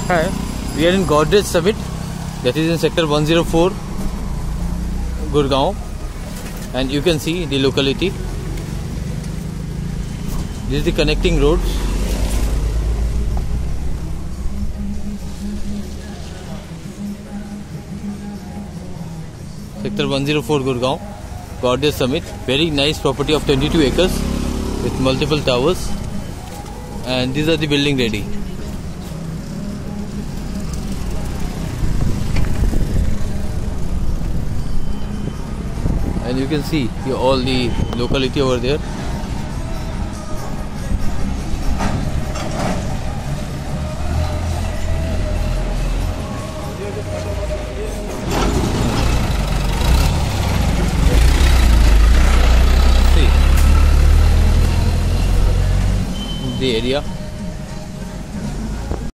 Hi, we are in Godrej Summit, that is in sector 104, Gurgaon, and you can see the locality. This is the connecting road. Sector 104 Gurgaon, Godrej Summit, very nice property of 22 acres with multiple towers, and these are the building ready. And you can see all the locality over there. See the area.